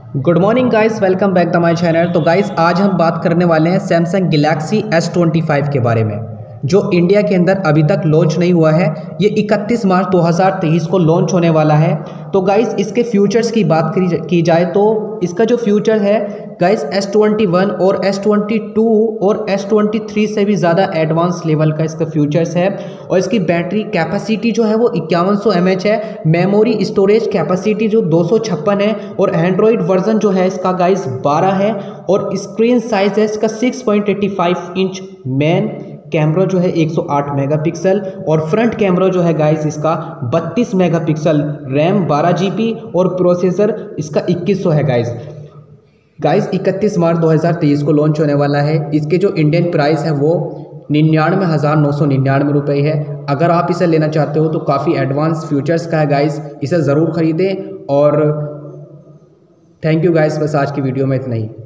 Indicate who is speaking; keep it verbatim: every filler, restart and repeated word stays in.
Speaker 1: Good morning guys, welcome back to my channel. तो guys आज हम बात करने वाले हैं Samsung Galaxy S twenty five के बारे में, जो इंडिया के अंदर अभी तक लॉन्च नहीं हुआ है। ये इकतीस मार्च दो हज़ार तेईस को लॉन्च होने वाला है। तो गाइस इसके फ्यूचर्स की बात की जाए तो इसका जो फ्यूचर है गाइस एस ट्वेंटी वन और एस ट्वेंटी टू और एस ट्वेंटी थ्री से भी ज़्यादा एडवांस लेवल का इसका फ्यूचर्स है। और इसकी बैटरी कैपेसिटी जो है वो इक्यावन सौ एम एच है। मेमोरी स्टोरेज कैपेसिटी जो दो सौ छप्पन है और एंड्रॉयड वर्जन जो है इसका गाइस बारह है। और स्क्रीन साइज है इसका six point eighty five inch. Main camera जो है एक सौ आठ मेगापिक्सल और फ्रंट कैमरा जो है गाइस इसका बत्तीस मेगापिक्सल। रैम बारह जी बी और प्रोसेसर इसका इक्कीस सौ है गाइस। गाइस इकतीस मार्च दो हज़ार तेईस को लॉन्च होने वाला है। इसके जो इंडियन प्राइस है वो निन्यानवे हज़ार नौ सौ निन्यानवे रुपये है। अगर आप इसे लेना चाहते हो तो काफ़ी एडवांस फीचर्स का है गाइस, इसे ज़रूर ख़रीदें। और थैंक यू गाइस, बस आज की वीडियो में इतना ही।